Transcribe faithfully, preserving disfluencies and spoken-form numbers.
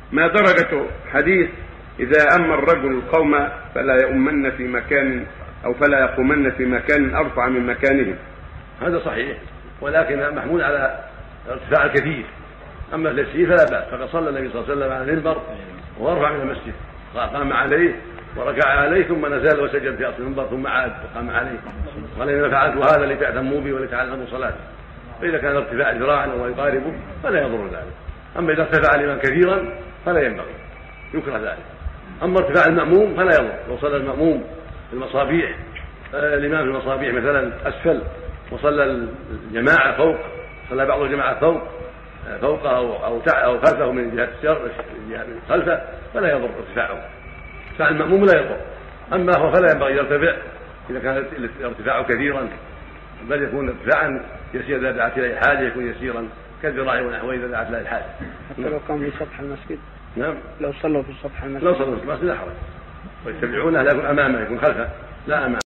ما درجة حديث إذا أما الرجل القوم فلا يؤمن في مكان أو فلا يقومن في مكان أرفع من مكانهم؟ هذا صحيح، ولكن محمول على ارتفاع الكثير. أما اليسير فلا بأس، فقد صلى النبي صلى الله عليه وسلم على المنبر وارفع من المسجد، قام عليه وركع عليه ثم نزل وسجد في أصل المنبر ثم عاد وقام عليه. قال إن فعلت هذا لتأتموا بي ولتعلموا صلاته. فإذا كان ارتفاع ذراعا أو يقاربه فلا يضر ذلك. أما إذا ارتفع الإمام كثيرا فلا ينبغي، يكره ذلك. أما ارتفاع المأموم فلا يضر. لو صلى المأموم في المصابيح، الإمام في المصابيح مثلا أسفل وصلى الجماعة فوق، صلى بعض الجماعة فوق فوقه أو أو أو خلفه من جهة الشر خلفه فلا يضر ارتفاعه. ارتفاع المأموم لا يضر. أما هو فلا ينبغي يرتفع إذا كان ارتفاعه كثيرا، بل يكون ارتفاعا يسير إذا دعت إليه حاجة، يكون يسيرا كالذراع ونحوه إذا دعت إليه حاجة. حتى لو كان في سطح المسجد؟ نعم، لو صلوا في سطح المسجد لو صلوا في المسجد لا حرج، ويتبعونه لا يكون أمامه، يكون خلفه لا أمامه.